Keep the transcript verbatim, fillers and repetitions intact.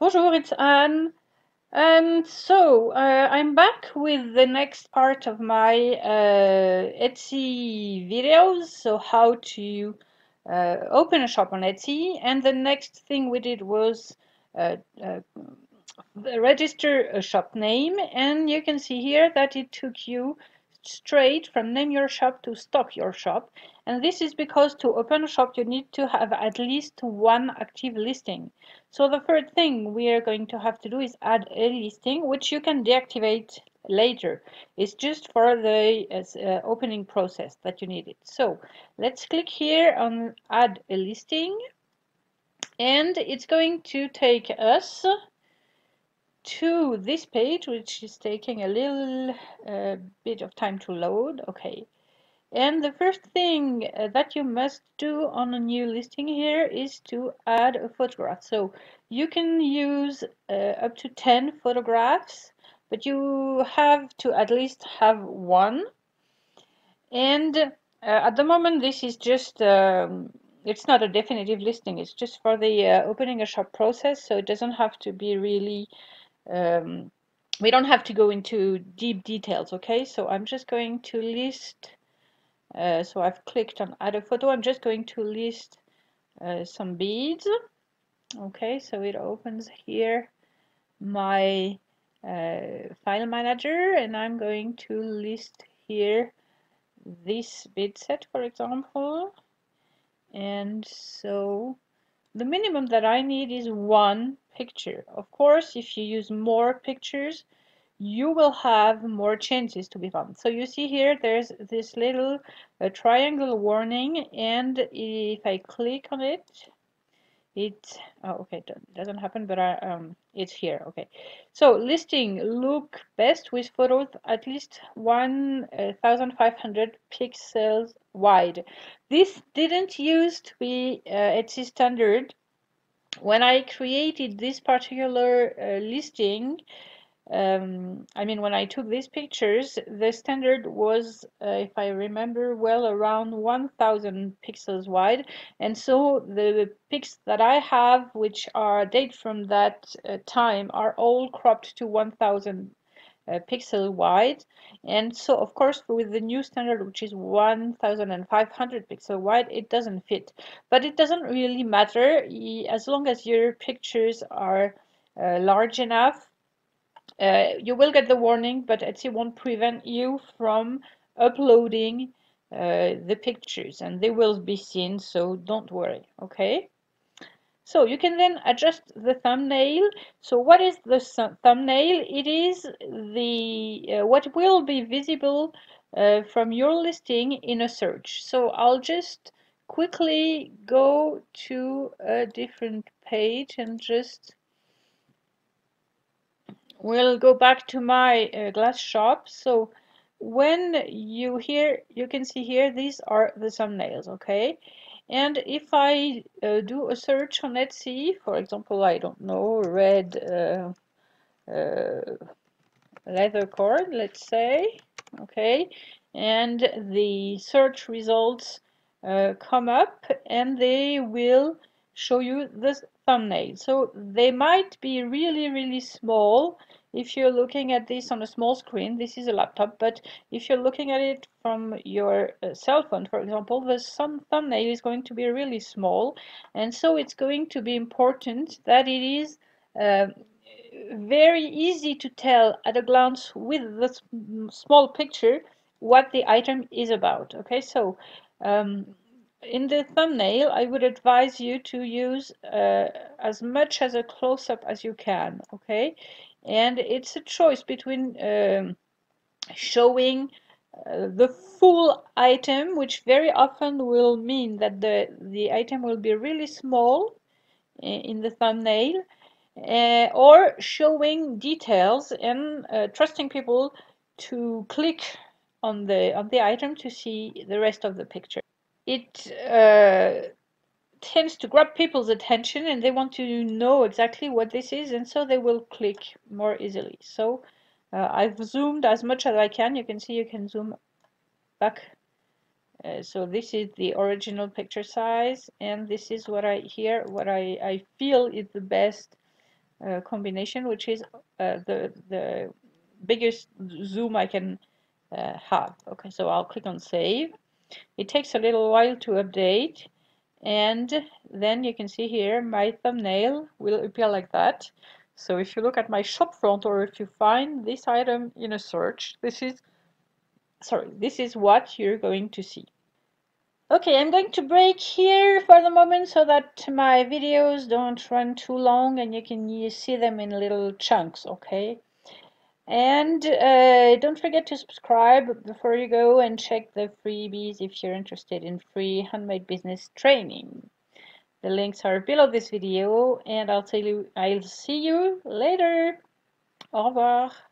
Bonjour, it's Anne. Um, so uh, I'm back with the next part of my uh, Etsy videos. So how to uh, open a shop on Etsy, and the next thing we did was uh, uh, register a shop name, and you can see here that it took you straight from name your shop to stock your shop. And this is because to open a shop you need to have at least one active listing. So the first thing we are going to have to do is add a listing, which you can deactivate later. It's just for the uh, opening process that you need it. So let's click here on add a listing, and it's going to take us to this page, which is taking a little uh, bit of time to load. Okay, and the first thing uh, that you must do on a new listing here is to add a photograph. So you can use uh, up to ten photographs, but you have to at least have one. And uh, at the moment this is just um, it's not a definitive listing, it's just for the uh, opening a shop process, so it doesn't have to be really um, we don't have to go into deep details. Okay, so I'm just going to list uh, so I've clicked on add a photo. I'm just going to list uh, some beads. Okay, so it opens here my uh, file manager, and I'm going to list here this bead set, for example. And so the minimum that I need is one picture. Of course, if you use more pictures, you will have more chances to be found. So you see here there's this little uh, triangle warning, and if I click on it, it oh, okay, it doesn't happen, but I, um it's here. Okay, so listing look best with photos at least one thousand five hundred pixels wide. This didn't used to be uh, Etsy standard. When I created this particular uh, listing, um, I mean, when I took these pictures, the standard was, uh, if I remember well, around one thousand pixels wide. And so the pics that I have, which are date from that uh, time, are all cropped to one thousand uh, pixel wide. And so, of course, with the new standard, which is one thousand five hundred pixel wide, it doesn't fit. But it doesn't really matter, as long as your pictures are uh, large enough. Uh, you will get the warning, but Etsy won't prevent you from uploading uh, the pictures, and they will be seen, so don't worry. Okay, so you can then adjust the thumbnail. So what is the thumbnail? It is the uh, what will be visible uh, from your listing in a search. So I'll just quickly go to a different page and just we'll go back to my uh, glass shop. So when you hear, you can see here, these are the thumbnails. Okay, and if I uh, do a search on Etsy, for example, I don't know, red uh, uh, leather cord, let's say. Okay, and the search results uh, come up, and they will show you the thumbnail. So they might be really really small if you're looking at this on a small screen. This is a laptop, but if you're looking at it from your uh, cell phone, for example, the some thumbnail is going to be really small, and so it's going to be important that it is uh, very easy to tell at a glance with the small picture what the item is about. Okay, so um, in the thumbnail I would advise you to use uh, as much as a close-up as you can. Okay, and it's a choice between um, showing uh, the full item, which very often will mean that the the item will be really small in the thumbnail, uh, or showing details and uh, trusting people to click on the on the item to see the rest of the picture. It uh, tends to grab people's attention, and they want to know exactly what this is, and so they will click more easily. So uh, I've zoomed as much as I can. You can see you can zoom back. Uh, so this is the original picture size, and this is what I here what I, I feel is the best uh, combination, which is uh, the the biggest zoom I can uh, have. Okay, so I'll click on save. It takes a little while to update, and then you can see here my thumbnail will appear like that. So if you look at my shop front, or if you find this item in a search, this is sorry, this is what you're going to see. Okay, I'm going to break here for the moment so that my videos don't run too long and you can you see them in little chunks, okay? And uh, don't forget to subscribe before you go, and check the freebies if you're interested in free handmade business training. The links are below this video, and I'll tell you I'll see you later. Au revoir.